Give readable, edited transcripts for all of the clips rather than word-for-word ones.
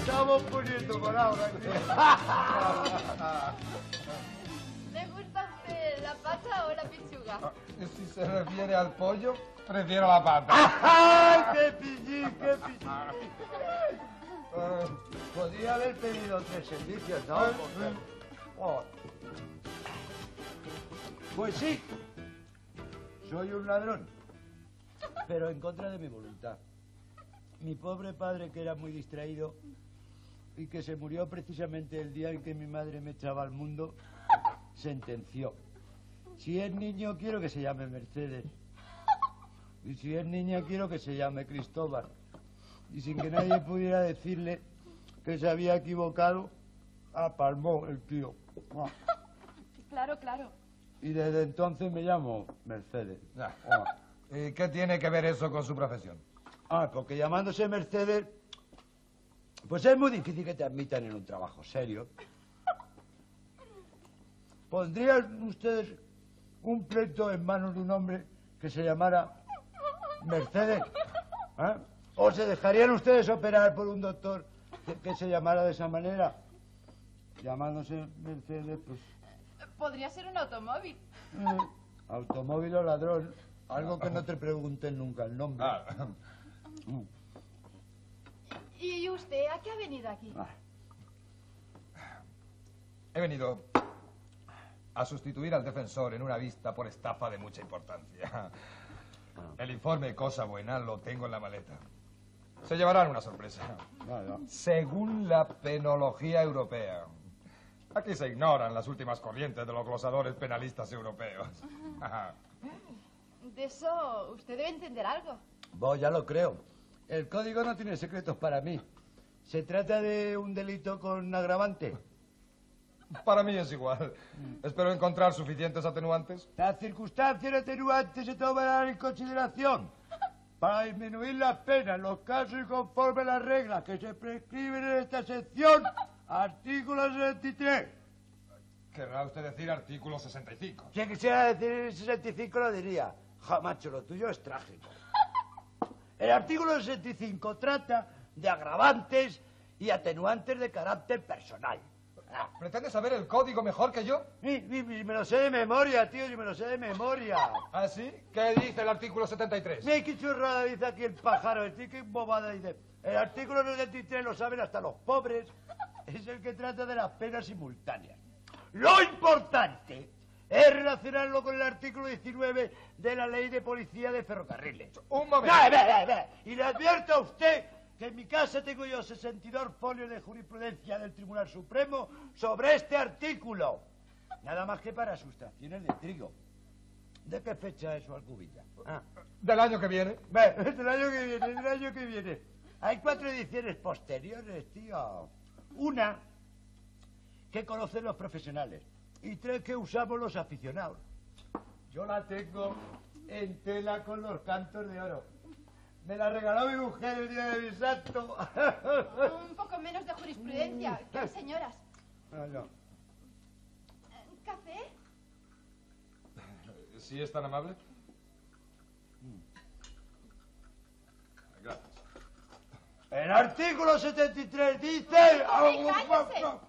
estamos poniendo palabras. ¿Le gusta a usted la pata o la pechuga? Si se refiere al pollo, prefiero la pata. ¡Ay, qué pillín, qué pillín! Podría haber pedido 3 servicios, ¿no? Oh. Pues sí, soy un ladrón, pero en contra de mi voluntad. Mi pobre padre, que era muy distraído y que se murió precisamente el día en que mi madre me echaba al mundo, sentenció: si es niño quiero que se llame Mercedes, y si es niña quiero que se llame Cristóbal. Y sin que nadie pudiera decirle que se había equivocado, apalmó el tío. Claro, claro. Y desde entonces me llamo Mercedes. ¿Y qué tiene que ver eso con su profesión? Porque llamándose Mercedes, pues es muy difícil que te admitan en un trabajo serio. ¿Pondrían ustedes un pleito en manos de un hombre que se llamara Mercedes? ¿O se dejarían ustedes operar por un doctor que se llamara de esa manera? Llamándose Mercedes, pues... Podría ser un automóvil. Automóvil o ladrón. Algo que no te pregunten nunca el nombre. ¿Y usted a qué ha venido aquí? He venido a sustituir al defensor en una vista por estafa de mucha importancia. El informe, cosa buena, lo tengo en la maleta. Se llevarán una sorpresa. Según la penología europea. Aquí se ignoran las últimas corrientes de los glosadores penalistas europeos. De eso usted debe entender algo. Ya lo creo. El código no tiene secretos para mí. ¿Se trata de un delito con agravante? Para mí es igual. Espero encontrar suficientes atenuantes. Las circunstancias atenuantes se tomarán en consideración para disminuir las penas en los casos y conforme a las reglas que se prescriben en esta sección. Artículo 63. ¿Querrá usted decir artículo 65? Si quisiera decir 65 lo diría. Macho, lo tuyo es trágico. El artículo 65 trata de agravantes y atenuantes de carácter personal. ¿Pretende saber el código mejor que yo? Me lo sé de memoria, tío, me lo sé de memoria. ¿Ah, sí? ¿Qué dice el artículo 73? Qué churrada dice aquí el pájaro, qué bobada dice. El artículo 73 lo saben hasta los pobres. Es el que trata de las penas simultáneas. Lo importante es relacionarlo con el artículo 19 de la Ley de Policía de Ferrocarriles. Un momento. Y le advierto a usted que en mi casa tengo yo 62 folios de jurisprudencia del Tribunal Supremo sobre este artículo. Nada más que para sustracciones de trigo. ¿De qué fecha es su alcubilla? ¿Del año que viene? Del año que viene. Hay 4 ediciones posteriores, tío. Una que conocen los profesionales y 3 que usamos los aficionados. Yo la tengo en tela con los cantos de oro. Me la regaló mi mujer el día de mi santo. Un poco menos de jurisprudencia que las señoras. ¿Café? ¿Sí es tan amable? Gracias. El artículo 73 dice... ¡Cállese!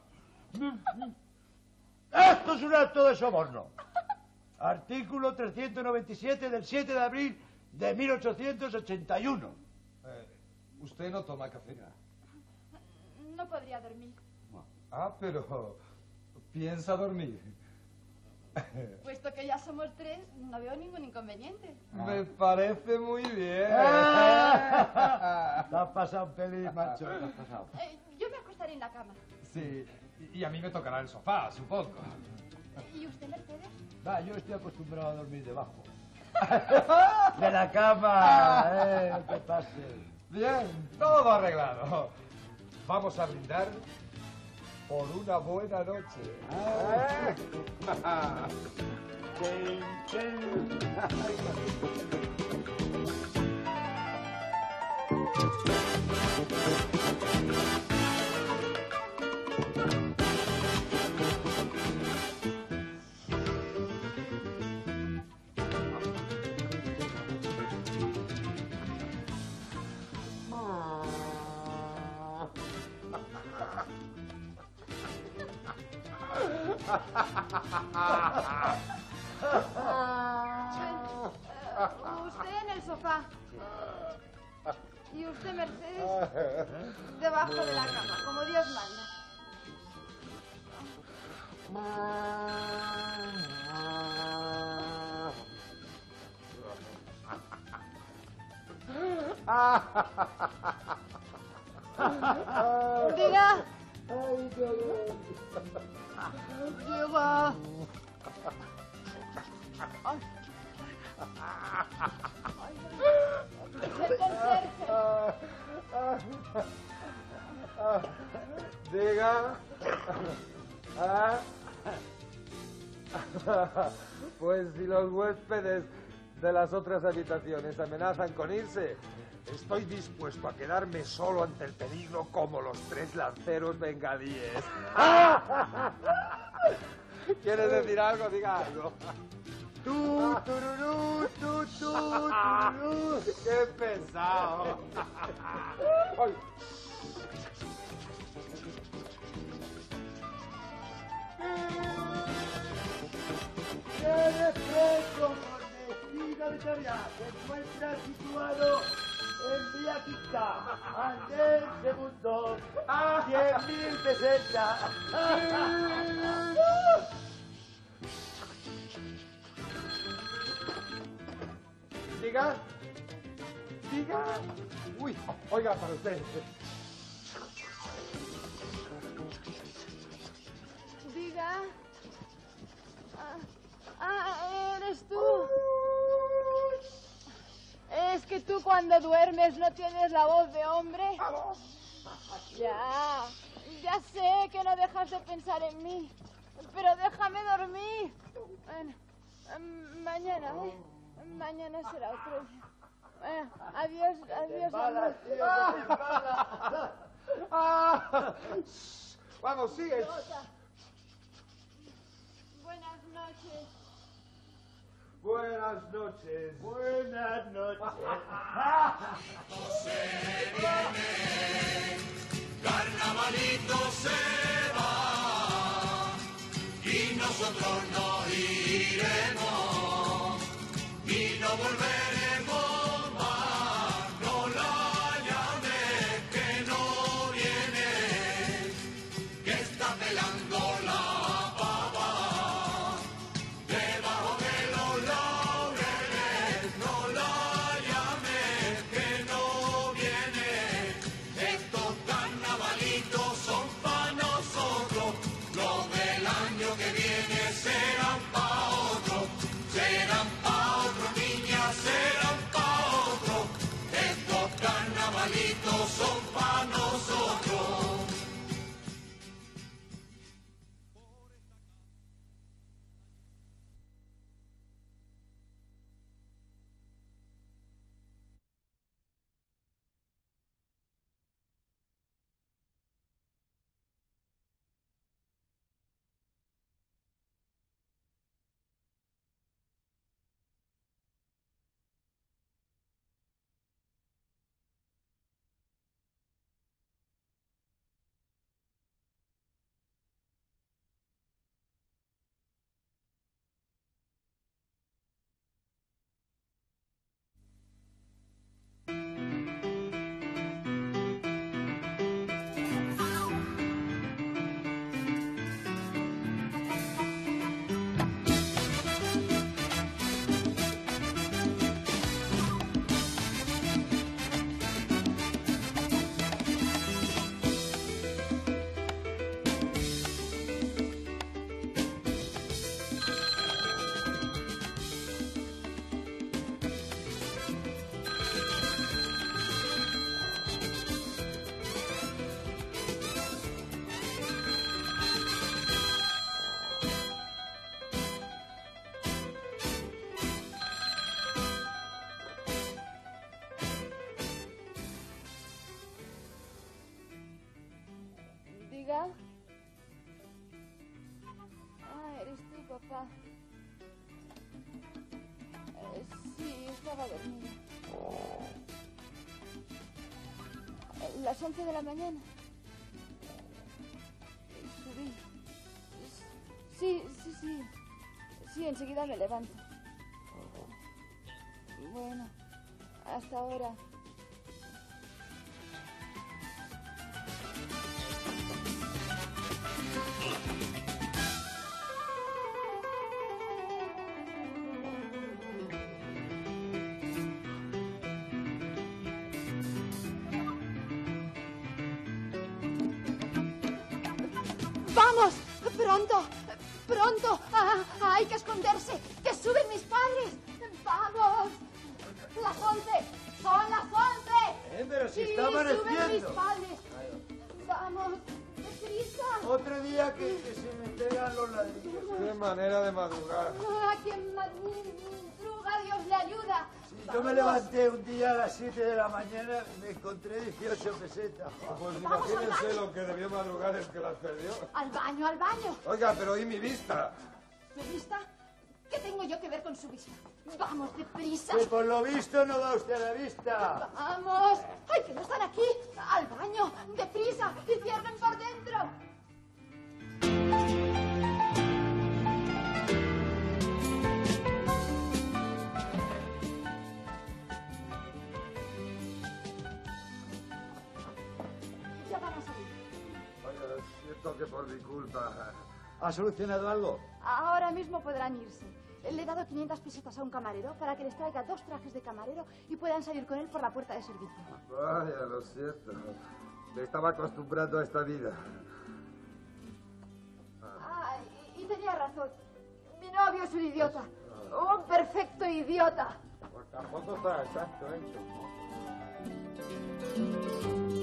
Esto es un acto de soborno. Artículo 397 del 7 de abril de 1881. ¿Usted no toma café? No podría dormir. Pero ¿piensa dormir? Puesto que ya somos 3, no veo ningún inconveniente. Me parece muy bien. Te has pasado un pelín, macho. Te has pasado. Yo me acostaré en la cama. Sí, y a mí me tocará el sofá, supongo. ¿Y usted, Mercedes? Yo estoy acostumbrado a dormir debajo. De la cama, no te pases. Bien, todo arreglado. Vamos a brindar por una buena noche. Usted en el sofá. Y usted, Mercedes, debajo de la cama, como Dios manda. Diga. Diga. El conserje. Diga. Pues si los huéspedes de las otras habitaciones amenazan con irse, estoy dispuesto a quedarme solo ante el peligro como los 3 lanceros bengalíes. ¿Quieres decir algo? Diga algo. Tú, tururú, tú, tururú. ¡Qué pesado! Ay. ¡Qué fresco! Vecino Vitoria se encuentra situado en Vía Quinta, Andén Segundo, 100.000 pesetas. Diga. Diga. Uy, oiga, para usted. Diga. Eres tú. Es que tú cuando duermes no tienes la voz de hombre. Ya sé que no dejas de pensar en mí, pero déjame dormir. Bueno, mañana, mañana será otro día. Bueno, adiós, amor. Vamos, sigue. Buenas noches. Buenas noches. Buenas noches. Carnavalito se va y nosotros nos iremos y no volveremos más. No la llames que no viene, que está pelando la pava debajo de los laureles. No la llames que no viene. Estos carnavalitos son para nosotros, los del año que viene serán para otros, serán para otros, niñas, serán para otros. Estos carnavalitos son para nosotros. Diga. Eres tú, papá. Sí, estaba dormida. Las 11 de la mañana. Subí. Sí, sí, sí. Sí, enseguida me levanto. Bueno, hasta ahora. ¡Vamos! ¡Pronto! ¡Pronto! ¡Ah, hay que esconderse! ¡Que suben mis padres! ¡Vamos! ¡Las 11! ¡Son las 11! Pero si Sí, está suben mis amaneciendo. padres. ¡Vamos! ¡Deprisa! Otro día que se me pegan los ladrillos. Qué manera de madrugar. ¡A quien madruga, Dios le ayuda! Yo me levanté un día a las 7 de la mañana y me encontré 18 pesetas. Pues Vamos al imagínense baño. lo que debió madrugar el que las perdió. ¡Al baño, al baño! Oiga, pero ¿y mi vista? ¿Su vista? ¿Qué tengo yo que ver con su vista? ¡Vamos, deprisa! Que por lo visto no va usted a la vista. ¡Vamos! ¡Ay, que no están aquí! ¡Al baño! ¡Deprisa! ¡Y cierren por dentro! Ya van a salir. Oiga, siento que por mi culpa. ¿Ha solucionado algo? Ahora mismo podrán irse. Le he dado 500 pesetas a un camarero para que les traiga 2 trajes de camarero y puedan salir con él por la puerta de servicio. Vaya, lo siento. Me estaba acostumbrando a esta vida. Ah, y tenía razón. Mi novio es un idiota. Un perfecto idiota. Pues tampoco está exacto hecho.